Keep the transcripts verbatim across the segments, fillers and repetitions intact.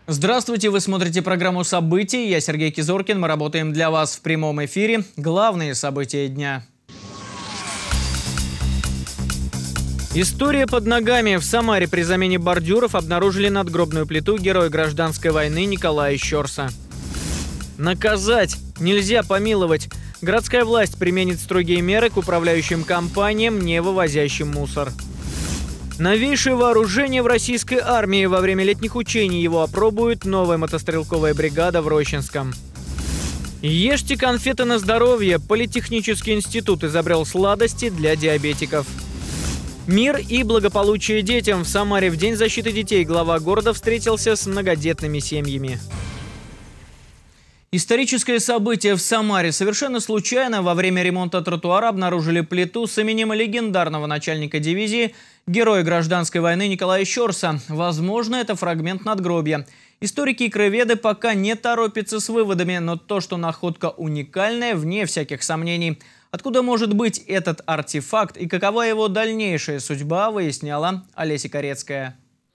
Здравствуйте, вы смотрите программу «События». Я Сергей Кизоркин. Мы работаем для вас в прямом эфире. Главные события дня. История под ногами. В Самаре при замене бордюров обнаружили надгробную плиту героя гражданской войны Николая Щорса. Наказать нельзя помиловать. Городская власть применит строгие меры к управляющим компаниям, не вывозящим мусор. Новейшее вооружение в российской армии. Во время летних учений его опробует новая мотострелковая бригада в Рощинском. Ешьте конфеты на здоровье. Политехнический институт изобрел сладости для диабетиков. Мир и благополучие детям. В Самаре в День защиты детей глава города встретился с многодетными семьями. Историческое событие в Самаре. Совершенно случайно во время ремонта тротуара обнаружили плиту с именем легендарного начальника дивизии, героя гражданской войны Николая Щорса. Возможно, это фрагмент надгробья. Историки и краеведы пока не торопятся с выводами, но то, что находка уникальная, вне всяких сомнений. Откуда может быть этот артефакт и какова его дальнейшая судьба, выясняла Олеся Корецкая.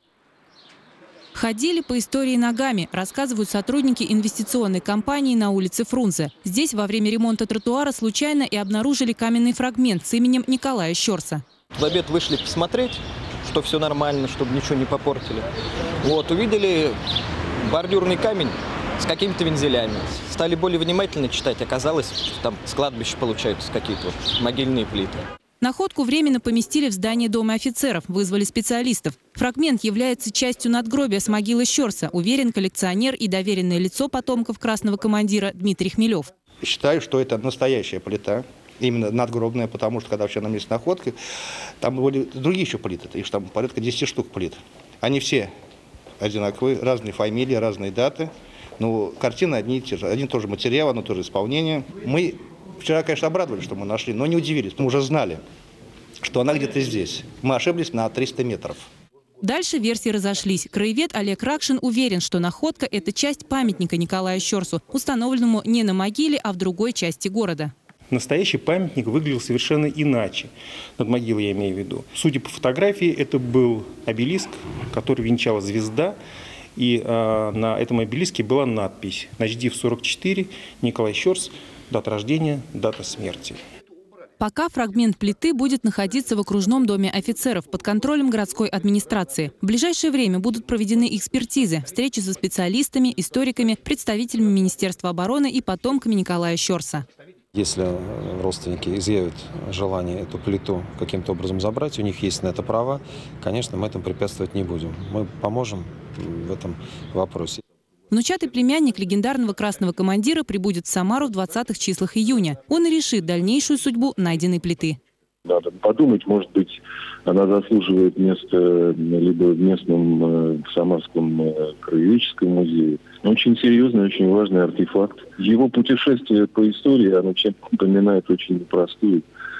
Ходили по истории ногами, рассказывают сотрудники инвестиционной компании на улице Фрунзе. Здесь во время ремонта тротуара случайно и обнаружили каменный фрагмент с именем Николая Щорса. В обед вышли посмотреть, что все нормально, чтобы ничего не попортили. Вот, увидели бордюрный камень с какими-то вензелями. Стали более внимательно читать. Оказалось, что там с кладбища получаются какие-то вот могильные плиты. Находку временно поместили в здание Дома офицеров, вызвали специалистов. Фрагмент является частью надгробия с могилы Щорса, уверен коллекционер и доверенное лицо потомков красного командира Дмитрий Хмелев. Считаю, что это настоящая плита, именно надгробная, потому что когда вообще на месте находки, там были другие еще плиты, их там порядка десяти штук плит. Они все одинаковые, разные фамилии, разные даты, но картины одни и те же, один и тот же материал, одно и то же исполнение. Мы вчера, конечно, обрадовались, что мы нашли, но не удивились, мы уже знали, что она где-то здесь. Мы ошиблись на триста метров. Дальше версии разошлись. Краевед Олег Ракшин уверен, что находка – это часть памятника Николаю Щорсу, установленному не на могиле, а в другой части города. Настоящий памятник выглядел совершенно иначе. Над могилой я имею в виду. Судя по фотографии, это был обелиск, который венчала звезда. И э, на этом обелиске была надпись «Начдив сорок четыре, Николай Щорс, дата рождения, дата смерти». Пока фрагмент плиты будет находиться в окружном доме офицеров под контролем городской администрации. В ближайшее время будут проведены экспертизы, встречи со специалистами, историками, представителями Министерства обороны и потомками Николая Щорса. Если родственники изъявят желание эту плиту каким-то образом забрать, у них есть на это право, конечно, мы этому препятствовать не будем. Мы поможем в этом вопросе. Внучатый племянник легендарного красного командира прибудет в Самару в двадцатых числах июня. Он и решит дальнейшую судьбу найденной плиты. Надо подумать, может быть, она заслуживает места либо в местном в Самарском краеведческом музее. Очень серьезный, очень важный артефакт. Его путешествие по истории, оно чем-то напоминает очень непростую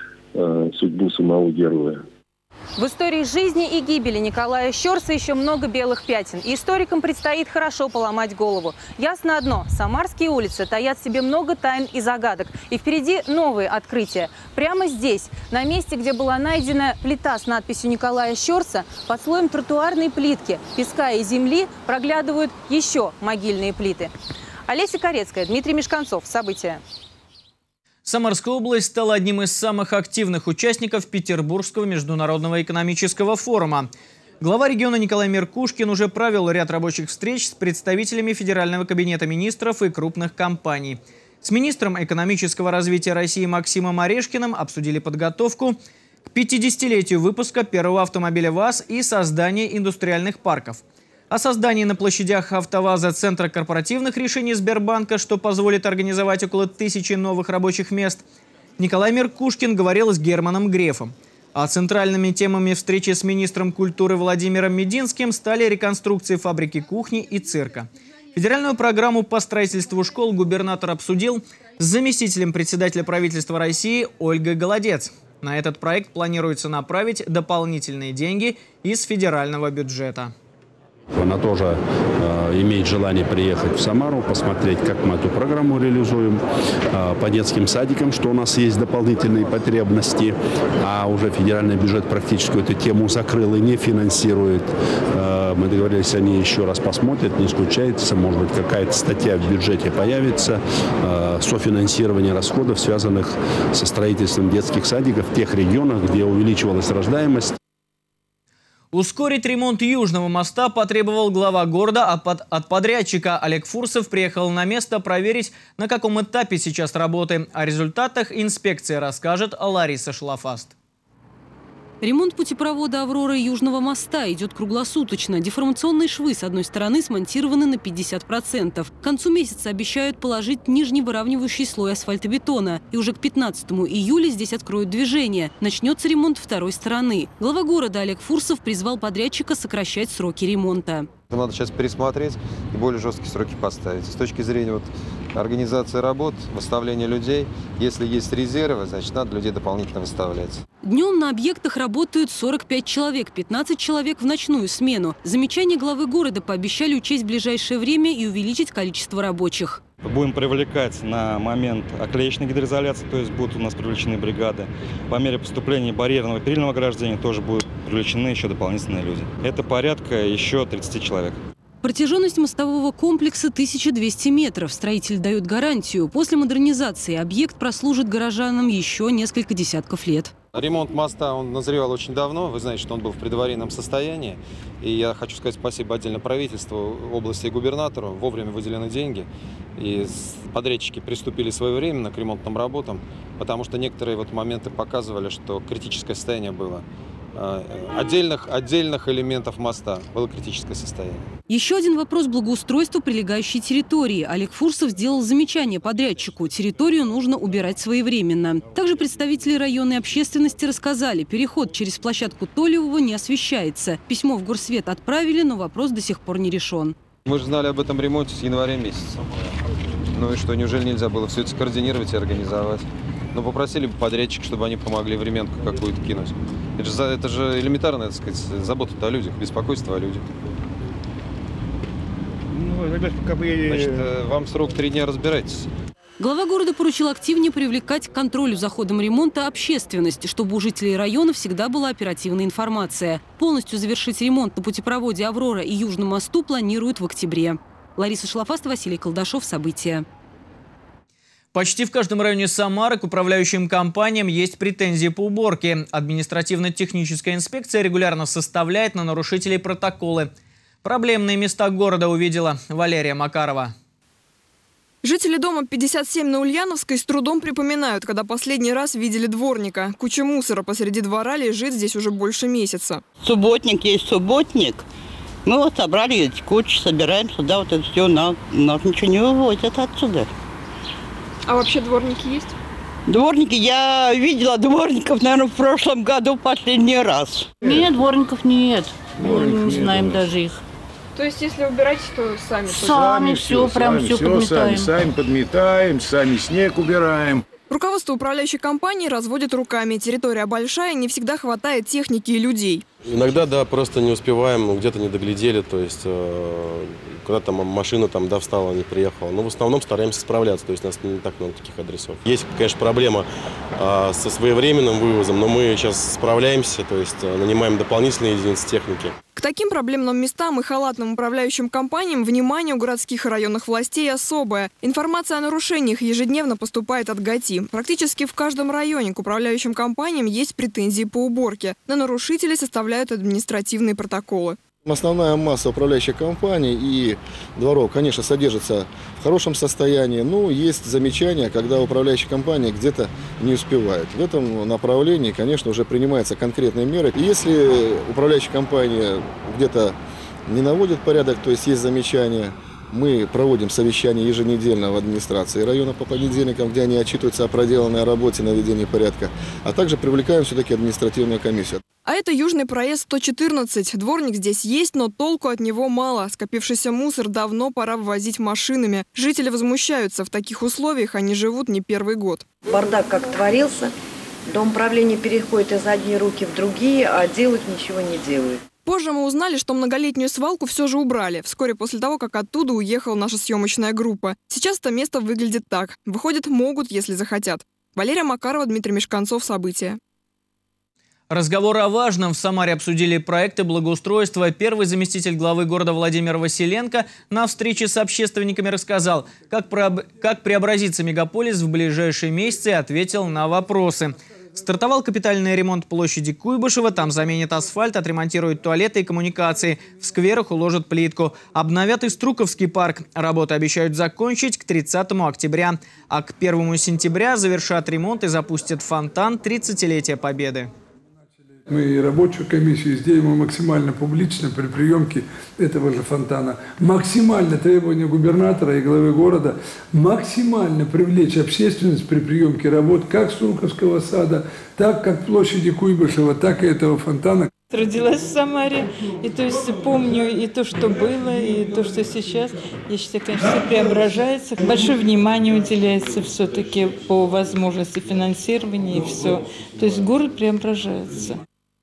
э, судьбу самого героя. В истории жизни и гибели Николая Щорса еще много белых пятен. И историкам предстоит хорошо поломать голову. Ясно одно – самарские улицы таят в себе много тайн и загадок. И впереди новые открытия. Прямо здесь, на месте, где была найдена плита с надписью Николая Щорса, под слоем тротуарной плитки, песка и земли проглядывают еще могильные плиты. Олеся Корецкая, Дмитрий Мешканцов. События. Самарская область стала одним из самых активных участников Петербургского международного экономического форума. Глава региона Николай Меркушкин уже провел ряд рабочих встреч с представителями Федерального кабинета министров и крупных компаний. С министром экономического развития России Максимом Орешкиным обсудили подготовку к пятидесятилетию выпуска первого автомобиля ВАЗ и создание индустриальных парков. О создании на площадях АвтоВАЗа центра корпоративных решений Сбербанка, что позволит организовать около тысячи новых рабочих мест, Николай Меркушкин говорил с Германом Грефом. А центральными темами встречи с министром культуры Владимиром Мединским стали реконструкции фабрики кухни и цирка. Федеральную программу по строительству школ губернатор обсудил с заместителем председателя правительства России Ольгой Голодец. На этот проект планируется направить дополнительные деньги из федерального бюджета. Она тоже э, имеет желание приехать в Самару, посмотреть, как мы эту программу реализуем э, по детским садикам, что у нас есть дополнительные потребности, а уже федеральный бюджет практически эту тему закрыл и не финансирует. Э, мы договорились, они еще раз посмотрят, не исключается, может быть, какая-то статья в бюджете появится, э, софинансирование расходов, связанных со строительством детских садиков в тех регионах, где увеличивалась рождаемость. Ускорить ремонт Южного моста потребовал глава города, а под, от подрядчика Олег Фурсов приехал на место проверить, на каком этапе сейчас работы. О результатах инспекция расскажет Лариса Шлафаст. Ремонт путепровода «Аврора» Южного моста идет круглосуточно. Деформационные швы с одной стороны смонтированы на пятьдесят процентов. К концу месяца обещают положить нижний выравнивающий слой асфальтобетона. И уже к пятнадцатому июля здесь откроют движение. Начнется ремонт второй стороны. Глава города Олег Фурсов призвал подрядчика сокращать сроки ремонта. Надо сейчас пересмотреть и более жесткие сроки поставить. С точки зрения вот организации работ, выставления людей, если есть резервы, значит, надо людей дополнительно выставлять. Днем на объектах работают сорок пять человек, пятнадцать человек в ночную смену. Замечания главы города пообещали учесть в ближайшее время и увеличить количество рабочих. Будем привлекать на момент оклеечной гидроизоляции, то есть будут у нас привлечены бригады. По мере поступления барьерного и перильного ограждения тоже будут привлечены еще дополнительные люди. Это порядка еще тридцати человек. Протяженность мостового комплекса тысяча двести метров. Строитель дает гарантию. После модернизации объект прослужит горожанам еще несколько десятков лет. Ремонт моста, он назревал очень давно. Вы знаете, что он был в предаварийном состоянии. И я хочу сказать спасибо отдельно правительству, области и губернатору. Вовремя выделены деньги. И подрядчики приступили своевременно к ремонтным работам, потому что некоторые вот моменты показывали, что критическое состояние было. Отдельных, отдельных элементов моста было критическое состояние. Еще один вопрос благоустройства прилегающей территории. Олег Фурсов сделал замечание подрядчику. Территорию нужно убирать своевременно. Также представители районной общественности рассказали, переход через площадку Толевого не освещается. Письмо в горсвет отправили, но вопрос до сих пор не решен. Мы же знали об этом ремонте с января месяца. Ну и что, неужели нельзя было все это скоординировать и организовать? Ну, попросили бы подрядчика, чтобы они помогли временку какую-то кинуть. Это же, это же элементарно, так сказать, забота о людях, беспокойство о людях. Ну, как бы... Значит, вам срок три дня, разбирайтесь. Глава города поручил активнее привлекать к контролю за ходом ремонта общественность, чтобы у жителей района всегда была оперативная информация. Полностью завершить ремонт на путепроводе «Аврора» и Южном мосту планируют в октябре. Лариса Шлафаст, Василий Колдашов. События. Почти в каждом районе Самары к управляющим компаниям есть претензии по уборке. Административно-техническая инспекция регулярно составляет на нарушителей протоколы. Проблемные места города увидела Валерия Макарова. Жители дома пятьдесят семь на Ульяновской с трудом припоминают, когда последний раз видели дворника. Куча мусора посреди двора лежит здесь уже больше месяца. Субботник есть субботник. Мы вот собрали эти кучи, собираем сюда вот это все. Нас, нас ничего не вывозят отсюда. А вообще дворники есть? Дворники, я видела дворников, наверное, в прошлом году последний раз. Нет, дворников нет. Дворников Мы не нет знаем даже их. То есть, если убирать, то сами? Сами все, прям все подметаем. Сами, сами подметаем, сами снег убираем. Руководство управляющей компании разводит руками. Территория большая, не всегда хватает техники и людей. Иногда, да, просто не успеваем, где-то не доглядели, то есть э, куда-то машина там, да, встала, не приехала. Но в основном стараемся справляться, то есть у нас не так много таких адресов. Есть, конечно, проблема э, со своевременным вывозом, но мы сейчас справляемся, то есть э, нанимаем дополнительные единицы техники. К таким проблемным местам и халатным управляющим компаниям внимание у городских и районных властей особое. Информация о нарушениях ежедневно поступает от ГАТИ. Практически в каждом районе к управляющим компаниям есть претензии по уборке. На нарушителей составляют административные протоколы. Основная масса управляющих компаний и дворов, конечно, содержится в хорошем состоянии. Но есть замечания, когда управляющая компания где-то не успевает. В этом направлении, конечно, уже принимаются конкретные меры. И если управляющая компания где-то не наводит порядок, то есть есть замечания, мы проводим совещания еженедельно в администрации района по понедельникам, где они отчитываются о проделанной работе наведения порядка, а также привлекаем все-таки административную комиссию. А это южный проезд сто четырнадцать. Дворник здесь есть, но толку от него мало. Скопившийся мусор давно пора вывозить машинами. Жители возмущаются. В таких условиях они живут не первый год. Бардак как творился. Дом управления переходит из одних руки в другие, а делать ничего не делает. Позже мы узнали, что многолетнюю свалку все же убрали, вскоре после того, как оттуда уехала наша съемочная группа. Сейчас это место выглядит так. Выходит, могут, если захотят. Валерия Макарова, Дмитрий Мешканцов. События. Разговоры о важном. В Самаре обсудили проекты благоустройства. Первый заместитель главы города Владимир Василенко на встрече с общественниками рассказал, как, прооб... как преобразится мегаполис в ближайшие месяцы, и ответил на вопросы. Стартовал капитальный ремонт площади Куйбышева. Там заменят асфальт, отремонтируют туалеты и коммуникации. В скверах уложат плитку. Обновят и Струковский парк. Работы обещают закончить к тридцатому октября. А к первому сентября завершат ремонт и запустят фонтан тридцатилетия Победы. Мы и рабочую комиссию сделаем максимально публично при приемке этого же фонтана. Максимально требования губернатора и главы города максимально привлечь общественность при приемке работ как Струковского сада, так как площади Куйбышева, так и этого фонтана. Родилась в Самаре, и то есть помню и то, что было, и то, что сейчас. Я считаю, конечно, все преображается. Большое внимание уделяется все-таки по возможности финансирования и все. То есть город преображается.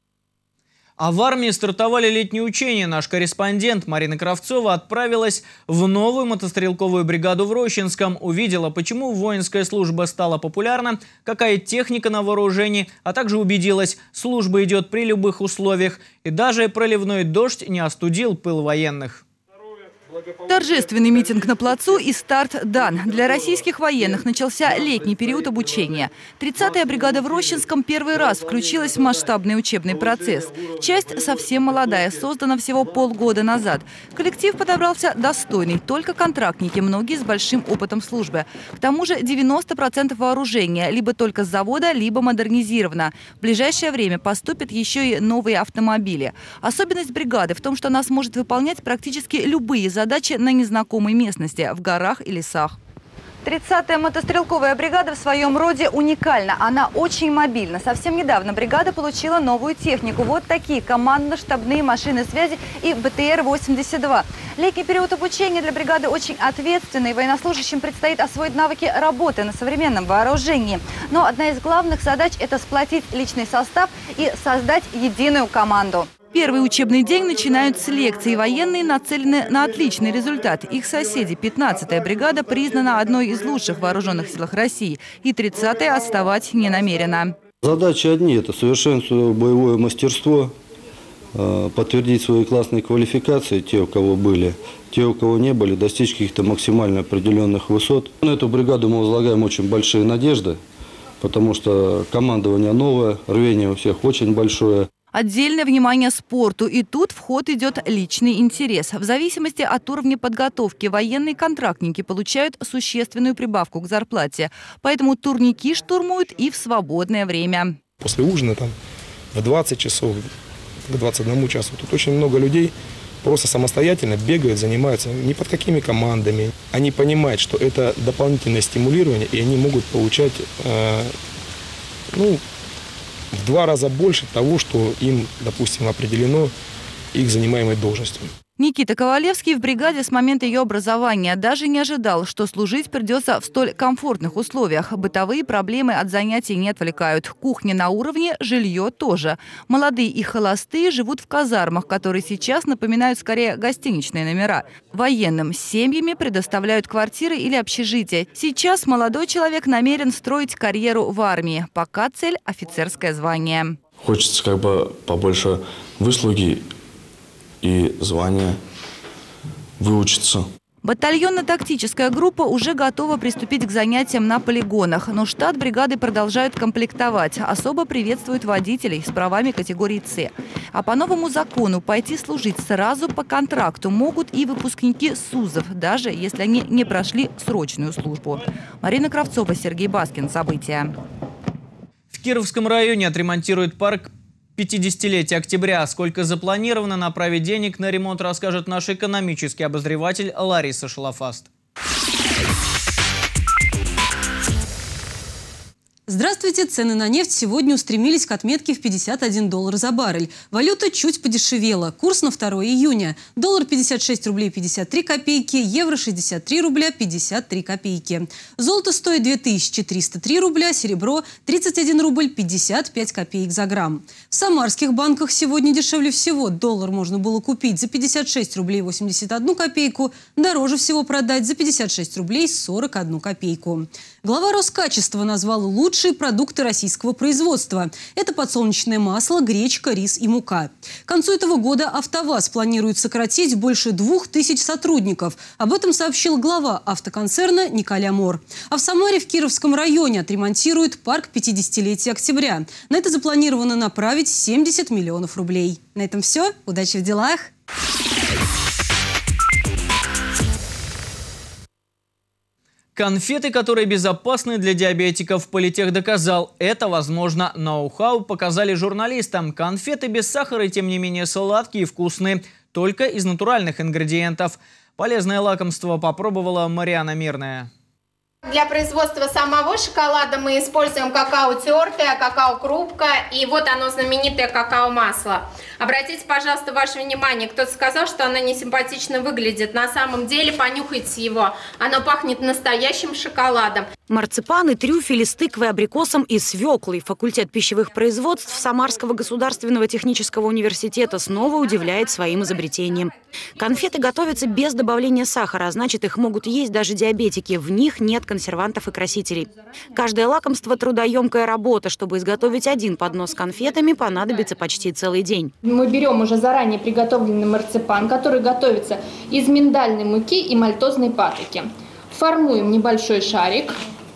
А в армии стартовали летние учения. Наш корреспондент Марина Кравцова отправилась в новую мотострелковую бригаду в Рощинском. Увидела, почему воинская служба стала популярна, какая техника на вооружении, а также убедилась, служба идет при любых условиях. И даже проливной дождь не остудил пыл военных. Торжественный митинг на плацу и старт дан. Для российских военных начался летний период обучения. тридцатая бригада в Рощинском первый раз включилась в масштабный учебный процесс. Часть совсем молодая, создана всего полгода назад. Коллектив подобрался достойный, только контрактники, многие с большим опытом службы. К тому же девяносто процентов вооружения либо только с завода, либо модернизировано. В ближайшее время поступят еще и новые автомобили. Особенность бригады в том, что она сможет выполнять практически любые задачи задачи на незнакомой местности, в горах и лесах. тридцатая мотострелковая бригада в своем роде уникальна. Она очень мобильна. Совсем недавно бригада получила новую технику. Вот такие командно-штабные машины связи и бэ тэ эр восемьдесят два. Летний период обучения для бригады очень ответственный. Военнослужащим предстоит освоить навыки работы на современном вооружении. Но одна из главных задач – это сплотить личный состав и создать единую команду. Первый учебный день начинают с лекций. Военные нацелены на отличный результат. Их соседи, пятнадцатая бригада, признана одной из лучших в вооруженных силах России. И тридцатая отставать не намерена. Задачи одни – это совершенствовать боевое мастерство, подтвердить свои классные квалификации, те, у кого были, те, у кого не были, достичь каких-то максимально определенных высот. На эту бригаду мы возлагаем очень большие надежды, потому что командование новое, рвение у всех очень большое. Отдельное внимание спорту. И тут в ход идет личный интерес. В зависимости от уровня подготовки военные контрактники получают существенную прибавку к зарплате. Поэтому турники штурмуют и в свободное время. После ужина там, в двадцать часов, к двадцати одному часу тут очень много людей просто самостоятельно бегают, занимаются ни под какими командами. Они понимают, что это дополнительное стимулирование, и они могут получать, э, ну, в два раза больше того, что им, допустим, определено их занимаемой должностью. Никита Ковалевский в бригаде с момента ее образования даже не ожидал, что служить придется в столь комфортных условиях. Бытовые проблемы от занятий не отвлекают. Кухня на уровне, жилье тоже. Молодые и холостые живут в казармах, которые сейчас напоминают скорее гостиничные номера. Военным с семьями предоставляют квартиры или общежития. Сейчас молодой человек намерен строить карьеру в армии. Пока цель – офицерское звание. Хочется как бы побольше выслуги и звание, выучиться. Батальонно-тактическая группа уже готова приступить к занятиям на полигонах. Но штат бригады продолжают комплектовать. Особо приветствуют водителей с правами категории С. А по новому закону пойти служить сразу по контракту могут и выпускники СУЗов, даже если они не прошли срочную службу. Марина Кравцова, Сергей Баскин. События. В Кировском районе отремонтируют парк пятидесятилетия октября. Сколько запланировано направить денег на ремонт, расскажет наш экономический обозреватель Лариса Шалафаст. Здравствуйте! Цены на нефть сегодня устремились к отметке в пятьдесят один доллар за баррель. Валюта чуть подешевела. Курс на второе июня. Доллар пятьдесят шесть рублей пятьдесят три копейки, евро шестьдесят три рубля пятьдесят три копейки. Золото стоит две тысячи триста три рубля, серебро тридцать один рубль пятьдесят пять копеек за грамм. В самарских банках сегодня дешевле всего. Доллар можно было купить за пятьдесят шесть рублей восемьдесят одну копейку, дороже всего продать за пятьдесят шесть рублей сорок одну копейку. Глава Роскачества назвал лучшие продукты российского производства. Это подсолнечное масло, гречка, рис и мука. К концу этого года АвтоВАЗ планирует сократить больше двух тысяч сотрудников. Об этом сообщил глава автоконцерна Николя Мор. А в Самаре в Кировском районе отремонтируют парк пятидесятилетия Октября. На это запланировано направить семьдесят миллионов рублей. На этом все. Удачи в делах! Конфеты, которые безопасны для диабетиков, Политех доказал. Это, возможно, ноу-хау показали журналистам. Конфеты без сахара и, тем не менее, сладкие и вкусные. Только из натуральных ингредиентов. Полезное лакомство попробовала Мариана Мирная. Для производства самого шоколада мы используем какао тертое, какао-крупка и вот оно знаменитое какао-масло. Обратите, пожалуйста, ваше внимание, кто-то сказал, что оно не симпатично выглядит. На самом деле, понюхайте его. Оно пахнет настоящим шоколадом. Марципаны, трюфели с тыквой, абрикосом и свеклой. Факультет пищевых производств Самарского государственного технического университета снова удивляет своим изобретением. Конфеты готовятся без добавления сахара, а значит, их могут есть даже диабетики. В них нет консервантов и красителей. Каждое лакомство – трудоемкая работа. Чтобы изготовить один поднос с конфетами, понадобится почти целый день. Мы берем уже заранее приготовленный марципан, который готовится из миндальной муки и мальтозной патоки. Формуем небольшой шарик.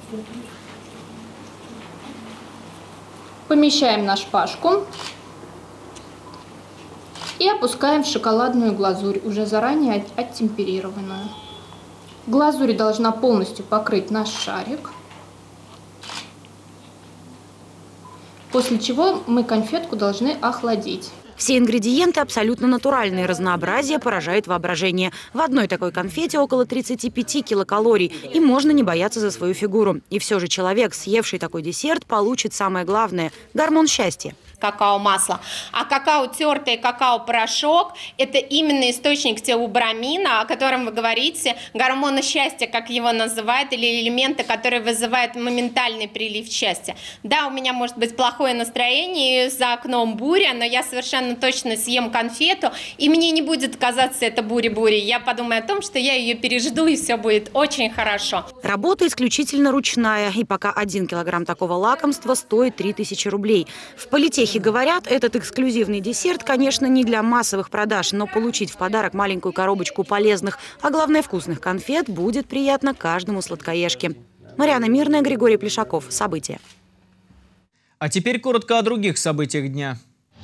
Помещаем на шпажку и опускаем в шоколадную глазурь, уже заранее оттемперированную. Глазурь должна полностью покрыть наш шарик, после чего мы конфетку должны охладить. Все ингредиенты абсолютно натуральные, разнообразие поражает воображение. В одной такой конфете около тридцати пяти килокалорий, и можно не бояться за свою фигуру. И все же человек, съевший такой десерт, получит самое главное – гормон счастья. Какао-масло. А какао-тертый, какао-порошок – это именно источник теобрамина, о котором вы говорите, гормона счастья, как его называют, или элементы, которые вызывают моментальный прилив счастья. Да, у меня может быть плохое настроение, за окном буря, но я совершенно точно съем конфету, и мне не будет казаться это буря-буря. Я подумаю о том, что я ее пережду, и все будет очень хорошо. Работа исключительно ручная, и пока один килограмм такого лакомства стоит три тысячи рублей. В Политехе говорят, этот эксклюзивный десерт, конечно, не для массовых продаж, но получить в подарок маленькую коробочку полезных, а главное вкусных конфет будет приятно каждому сладкоежке. Мариана Мирная, Григорий Плешаков. События. А теперь коротко о других событиях дня.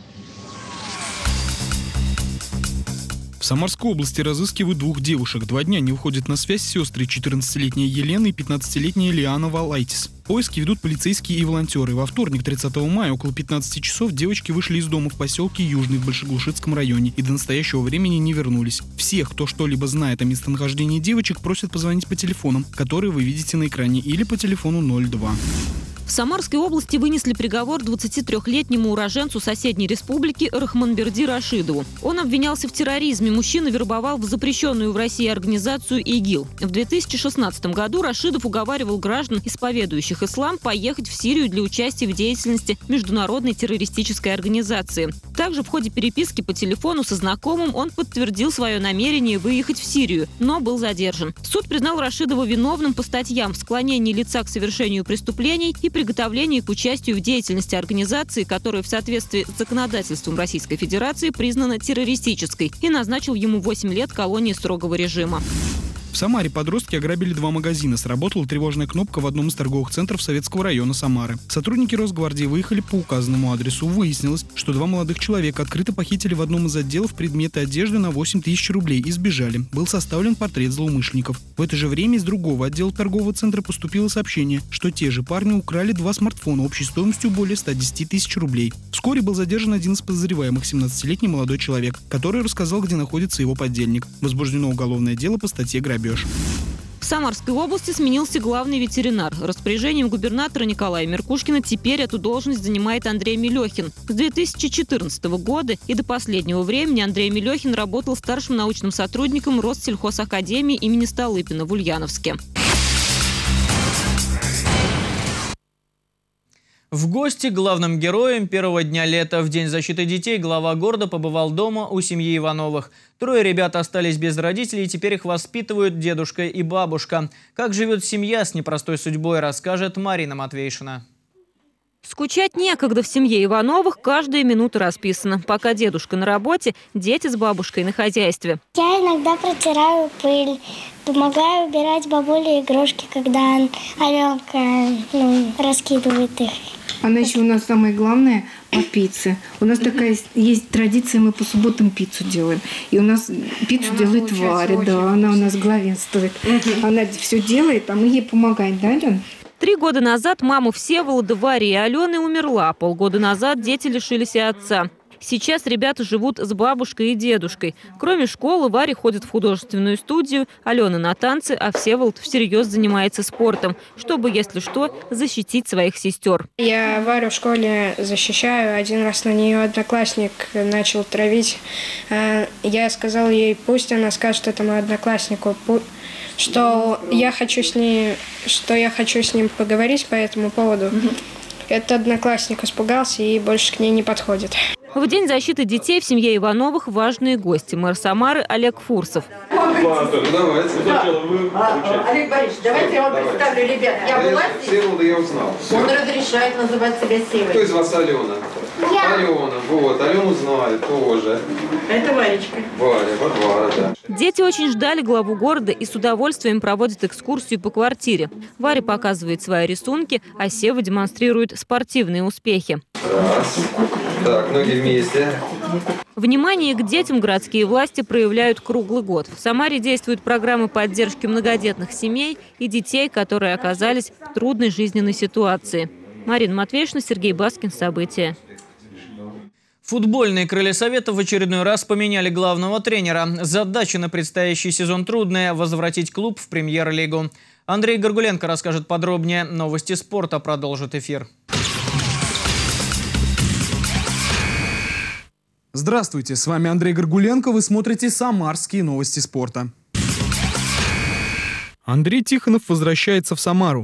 В Самарской области разыскивают двух девушек. Два дня не выходят на связь сестры четырнадцатилетняя Елена и пятнадцатилетняя Лиана Валайтис. Поиски ведут полицейские и волонтеры. Во вторник, тридцатого мая, около пятнадцати часов, девочки вышли из дома в поселке Южный в Большеглушицком районе и до настоящего времени не вернулись. Всех, кто что-либо знает о местонахождении девочек, просят позвонить по телефонам, которые вы видите на экране, или по телефону ноль два. В Самарской области вынесли приговор двадцатитрёхлетнему уроженцу соседней республики Рахманберди Рашидову. Он обвинялся в терроризме. Мужчина вербовал в запрещенную в России организацию ИГИЛ. В две тысячи шестнадцатом году Рашидов уговаривал граждан, исповедующих ислам, поехать в Сирию для участия в деятельности международной террористической организации. Также в ходе переписки по телефону со знакомым он подтвердил свое намерение выехать в Сирию, но был задержан. Суд признал Рашидова виновным по статьям склонения лица к совершению преступлений и приготовлении к участию в деятельности организации, которая в соответствии с законодательством Российской Федерации признана террористической, и назначил ему восемь лет колонии строгого режима. В Самаре подростки ограбили два магазина. Сработала тревожная кнопка в одном из торговых центров Советского района Самары. Сотрудники Росгвардии выехали по указанному адресу. Выяснилось, что два молодых человека открыто похитили в одном из отделов предметы одежды на восемь тысяч рублей и сбежали. Был составлен портрет злоумышленников. В это же время из другого отдела торгового центра поступило сообщение, что те же парни украли два смартфона общей стоимостью более ста десяти тысяч рублей. Вскоре был задержан один из подозреваемых, семнадцатилетний молодой человек, который рассказал, где находится его подельник. Возбуждено уголовное дело по статье «Грабеж». В Самарской области сменился главный ветеринар. Распоряжением губернатора Николая Меркушкина теперь эту должность занимает Андрей Мелехин. С две тысячи четырнадцатого года и до последнего времени Андрей Мелехин работал старшим научным сотрудником Россельхозакадемии имени Столыпина в Ульяновске. В гости к главным героям первого дня лета в День защиты детей глава города побывал дома у семьи Ивановых. Трое ребят остались без родителей, и теперь их воспитывают дедушка и бабушка. Как живет семья с непростой судьбой, расскажет Марина Матвейшина. Скучать некогда в семье Ивановых, каждая минута расписана. Пока дедушка на работе, дети с бабушкой на хозяйстве. Я иногда протираю пыль, помогаю убирать бабуле игрушки, когда Аленка ну, раскидывает их. Она еще у нас самое главное по пицце. У нас такая есть традиция, мы по субботам пиццу делаем. И у нас пиццу делает Варя, да, она у нас главенствует. Она все делает, а мы ей помогаем, да, Ален? Три года назад мама Всеволода, Вари и Алены умерла. Полгода назад дети лишились и отца. Сейчас ребята живут с бабушкой и дедушкой. Кроме школы, Варя ходит в художественную студию, Алена на танцы, а Всеволод всерьез занимается спортом, чтобы, если что, защитить своих сестер. Я Варю в школе защищаю. Один раз на нее одноклассник начал травить. Я сказал ей, пусть она скажет этому однокласснику, что я хочу с ней, что я хочу с ним поговорить по этому поводу. Этот одноклассник испугался и больше к ней не подходит. В День защиты детей в семье Ивановых важные гости. Мэр Самары Олег Фурсов. Олег Борисович, давайте я вам представлю ребят. Я была здесь. я узнал. Он разрешает называть себя Севой. Кто из вас Алена? Я. Алена, вот, Алену знает тоже. Это Варечка. Варя, Варвара, да. Дети очень ждали главу города и с удовольствием проводят экскурсию по квартире. Варя показывает свои рисунки, а Сева демонстрирует спортивные успехи. Раз. Так, ноги вместе. Внимание к детям городские власти проявляют круглый год. В Самаре действуют программы поддержки многодетных семей и детей, которые оказались в трудной жизненной ситуации. Марина Матвейшина, Сергей Баскин. События. Футбольные крылья Совета в очередной раз поменяли главного тренера. Задача на предстоящий сезон трудная – возвратить клуб в премьер-лигу. Андрей Горгуленко расскажет подробнее. Новости спорта продолжит эфир. Здравствуйте, с вами Андрей Горгуленко, вы смотрите «Самарские новости спорта». Андрей Тихонов возвращается в Самару.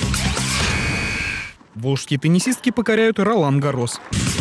Волжские теннисистки покоряют Ролан-Гаррос.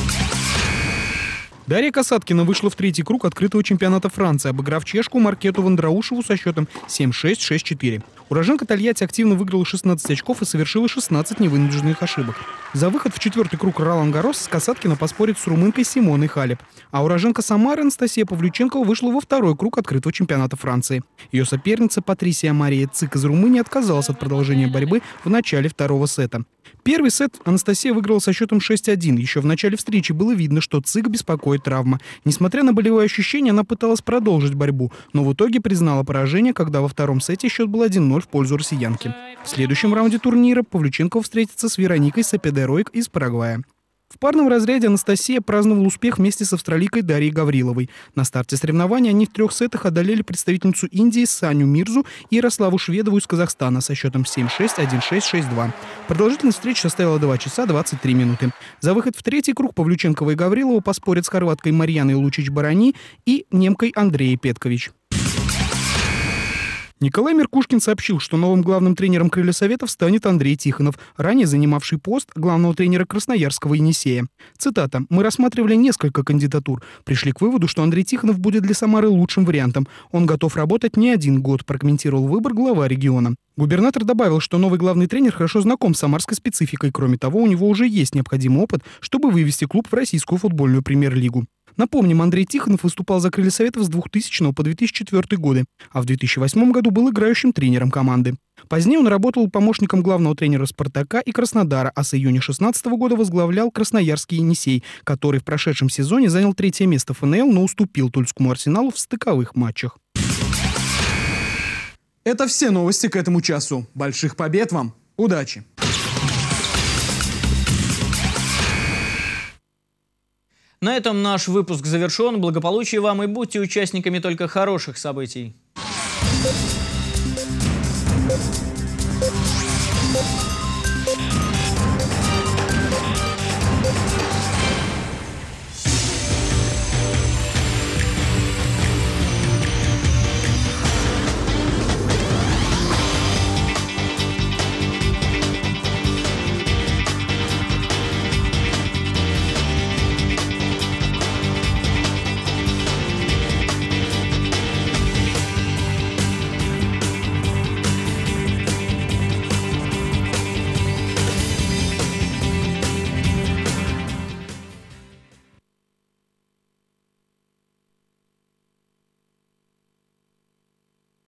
Дарья Касаткина вышла в третий круг открытого чемпионата Франции, обыграв чешку Маркету Вандраушеву со счетом семь шесть — шесть четыре. Уроженка Тольятти активно выиграла шестнадцать очков и совершила шестнадцать невынужденных ошибок. За выход в четвертый круг Ролан-Гаррос Касаткина поспорит с румынкой Симоной Халеп. А уроженка Самары Анастасия Павлюченкова вышла во второй круг открытого чемпионата Франции. Ее соперница Патрисия Мария Цик из Румынии отказалась от продолжения борьбы в начале второго сета. Первый сет Анастасия выиграла со счетом шесть один. Еще в начале встречи было видно, что Цик беспокоит травма. Несмотря на болевые ощущения, она пыталась продолжить борьбу, но в итоге признала поражение, когда во втором сете счет был один ноль в пользу россиянки. В следующем раунде турнира Павлюченкова встретится с Вероникой Сапедероик из Парагвая. В парном разряде Анастасия праздновала успех вместе с австралийкой Дарьей Гавриловой. На старте соревнований они в трех сетах одолели представительницу Индии Саню Мирзу и Ярославу Шведову из Казахстана со счетом семь шесть — один шесть — шесть два. Продолжительность встречи составила два часа двадцать три минуты. За выход в третий круг Павлюченкова и Гаврилова поспорят с хорваткой Марьяной Лучич-Барани и немкой Андреей Петкович. Николай Меркушкин сообщил, что новым главным тренером «Крылья Советов» станет Андрей Тихонов, ранее занимавший пост главного тренера красноярского «Енисея». Цитата. «Мы рассматривали несколько кандидатур. Пришли к выводу, что Андрей Тихонов будет для Самары лучшим вариантом. Он готов работать не один год», прокомментировал выбор глава региона. Губернатор добавил, что новый главный тренер хорошо знаком с самарской спецификой. Кроме того, у него уже есть необходимый опыт, чтобы вывести клуб в российскую футбольную премьер-лигу. Напомним, Андрей Тихонов выступал за «Крылья Советов» с двухтысячного по две тысячи четвёртый годы, а в две тысячи восьмом году был играющим тренером команды. Позднее он работал помощником главного тренера «Спартака» и «Краснодара», а с июня две тысячи шестнадцатого года возглавлял красноярский «Енисей», который в прошедшем сезоне занял третье место в ФНЛ, но уступил Тульскому «Арсеналу» в стыковых матчах. Это все новости к этому часу. Больших побед вам! Удачи! На этом наш выпуск завершен. Благополучия вам и будьте участниками только хороших событий.